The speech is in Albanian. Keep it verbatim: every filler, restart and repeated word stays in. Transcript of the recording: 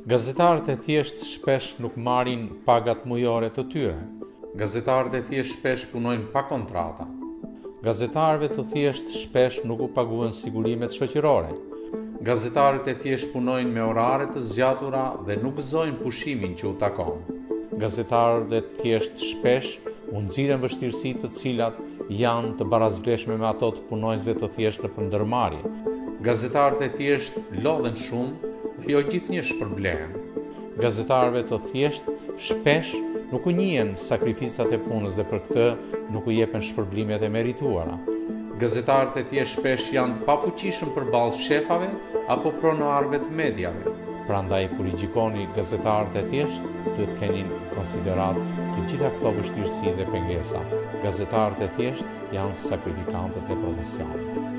Gazetarët e thjesht shpesh nuk marrin pagat mujore të tyre. Gazetarët e thjesht shpesh punojnë pa kontrata. Gazetarëve të thjesht shpesh nuk u paguhen sigurimet shoqërore. Gazetarët e thjesht punojnë me orare të zgjatura dhe nuk gëzojnë pushimin që u takon. Gazetarët e thjesht shpesh u nxirren vështirësi të cilat janë të barazvleshme me ato të punonjësve të thjesht në ndërmarrje. Gazetarët e thjesht lodhen shumë dhe jo gjithnjë shpërblehen. Gazetarëve të thjesht shpesh nuk u njihen sakrificat e punës dhe për këtë nuk u jepen shpërblimet e merituara. Gazetarët e thjesht shpesh janë të pafuqishëm përballë shefave apo pronarëve të medjave. Prandaj kur i gjikoni gazetarët e thjesht, duhet keni në konsiderat të gjitha këto vështirësi dhe pengesa. Gazetarët e thjesht janë sakrifikantët e profesionit.